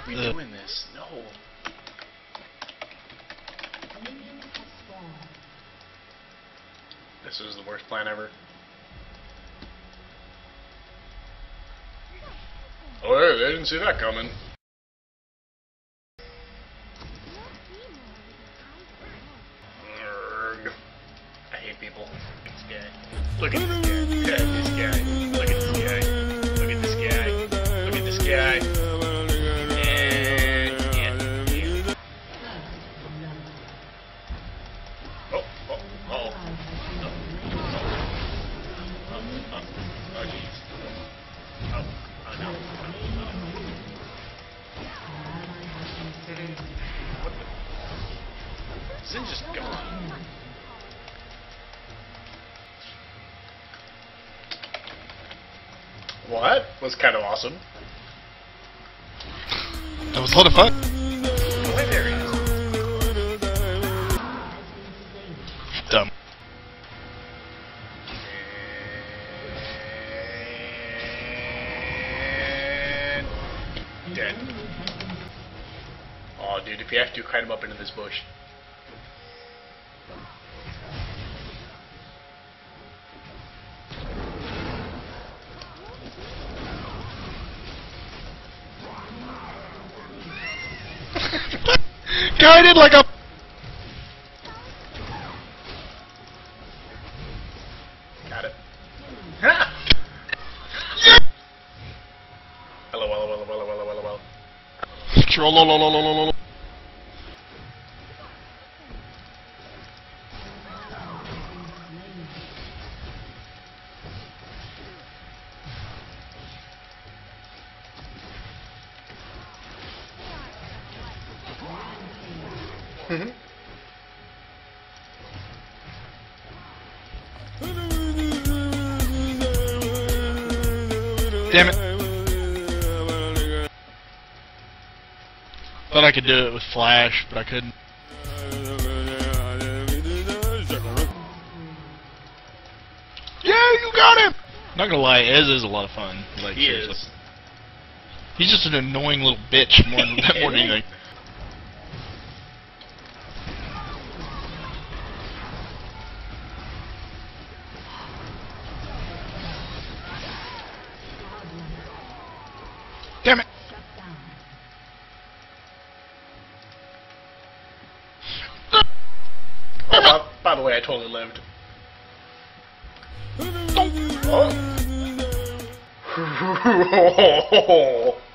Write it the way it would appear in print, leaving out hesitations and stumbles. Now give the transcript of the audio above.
we doing this? No. This is the worst plan ever. Oh, hey, I didn't see that coming. Urgh. I hate people. Look at this guy. Look at this guy. Look at this guy. Look at this guy. Look at this guy. And yeah. Oh, jeez. Oh, no. What the? Zin's just gone. Well, that was kind of awesome. That was a lot of fun. Oh, hey, there he is. Dumb. And dead. Oh, dude, if you have to, kite him up into this bush. Guy did like a. Got it. Ha! Hello, hello, hello, hello, hello, hello, hello. Trollolololololol. Damn it. Thought I could do it with Flash, but I couldn't. Yeah, you got him! Not gonna lie, Ez is a lot of fun. Like, He seriously. is. He's just an annoying little bitch more than anything. Damn it! Oh, by the way, I totally lived. Oh.